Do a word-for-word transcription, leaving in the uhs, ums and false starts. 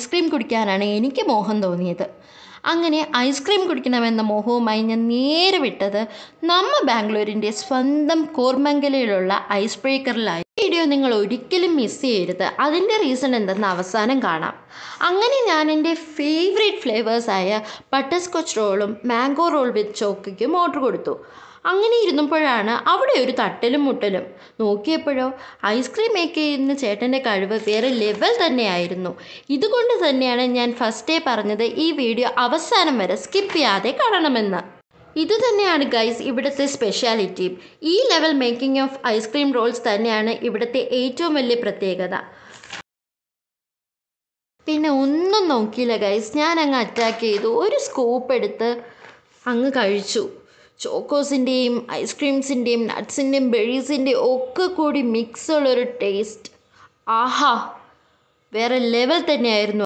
Ice cream കുടിക്കാനാണ് എനിക്ക് മോഹം തോന്നിയത്. അങ്ങനെ ഐസ്ക്രീം കുടിക്കണമെന്ന മോഹവുമായി ഞാൻ നേരെ വിട്ടത് നമ്മ ബാംഗ്ലൂരിൻ്റെ സ്വന്തം കോർമംഗലയിലുള്ള ഐസ് ബ്രേക്കറിലായി. വീഡിയോ നിങ്ങൾ ഒരിക്കലും മിസ് ചെയ്യരുത്. അതിൻ്റെ റീസൺ എന്തെന്ന് അവസാനം കാണാം. അങ്ങനെ ഞാൻ എൻ്റെ ഫേവറേറ്റ് ഫ്ലേവേഴ്സായ ബട്ടർ സ്കോച്ച് റോളും മാംഗോ റോൾ വിത്ത് ചോക്കയ്ക്കും ഓർഡർ കൊടുത്തു. അങ്ങനെ ഇരുന്നപ്പോഴാണ് അവിടെ ഒരു തട്ടലും മുട്ടലും. നോക്കിയപ്പോഴോ ഐസ്ക്രീം മേക്ക് ചെയ്യുന്ന ചേട്ടൻ്റെ കഴിവ് വേറെ ലെവൽ തന്നെയായിരുന്നു. ഇതുകൊണ്ട് തന്നെയാണ് ഞാൻ ഫസ്റ്റേ പറഞ്ഞത് ഈ വീഡിയോ അവസാനം വരെ സ്കിപ്പ് ചെയ്യാതെ കാണണമെന്ന്. ഇത് തന്നെയാണ് ഗൈസ് ഇവിടുത്തെ സ്പെഷ്യാലിറ്റി. ഈ level making of ice cream rolls തന്നെയാണ് ഇവിടുത്തെ ഏറ്റവും വലിയ പ്രത്യേകത. പിന്നെ ഒന്നും നോക്കിയില്ല ഗൈസ്, ഞാൻ അങ്ങ് അറ്റാക്ക് ചെയ്തു. ഒരു സ്കൂപ്പ് എടുത്ത് അങ്ങ് കഴിച്ചു. ചോക്കോസിൻ്റെയും ഐസ്ക്രീംസിൻ്റെയും നട്ട്സിൻ്റെയും ബെറീസിൻ്റെയും ഒക്കെ കൂടി മിക്സ് ഉള്ളൊരു ടേസ്റ്റ്. ആഹാ, വേറെ ലെവൽ തന്നെയായിരുന്നു.